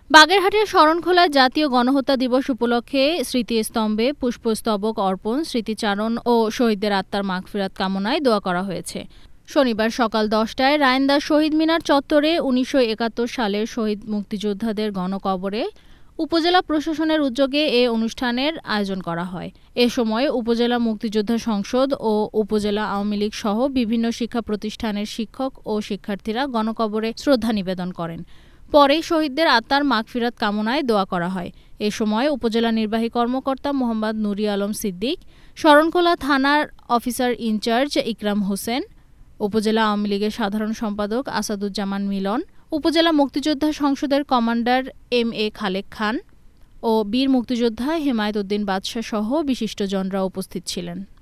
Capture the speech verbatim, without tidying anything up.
বাগেরহাটের শরণখোলায় জাতীয় গণহত্যা দিবস উপলক্ষে স্মৃতিস্তম্ভে পুষ্পস্তবক অর্পণ, স্মৃতিচারণ ও শহীদদের আত্মার মাগফিরাত কামনায় দোয়া করা হয়েছে। শনিবার সকাল দশটায় রায়েন্দা শহীদ মিনার চত্বরে উনিশশো একাত্তর সালের শহীদ মুক্তিযোদ্ধাদের গণকবরে উপজেলা প্রশাসনের উদ্যোগে এ অনুষ্ঠানের আয়োজন করা হয়। এ সময় উপজেলা মুক্তিযোদ্ধা সংসদ ও উপজেলা আওয়ামী লীগ সহ বিভিন্ন শিক্ষা প্রতিষ্ঠানের শিক্ষক ও শিক্ষার্থীরা গণকবরে শ্রদ্ধা নিবেদন করেন। পরে শহীদদের আত্মার মাগফিরাত কামনায় দোয়া করা হয়। এ সময় উপজেলা নির্বাহী কর্মকর্তা মোহাম্মদ নুরি আলম সিদ্দিক, শরণখোলা থানার অফিসার ইনচার্জ ইকরাম হোসেন, উপজেলা আওয়ামী লীগের সাধারণ সম্পাদক আসাদুজ্জামান মিলন, উপজেলা মুক্তিযোদ্ধা সংসদের commander M A Khalek Khan ও বীর মুক্তিযোদ্ধা হেমায়েত উদ্দিন বাদশাহ সহ বিশিষ্টজনরা উপস্থিত ছিলেন।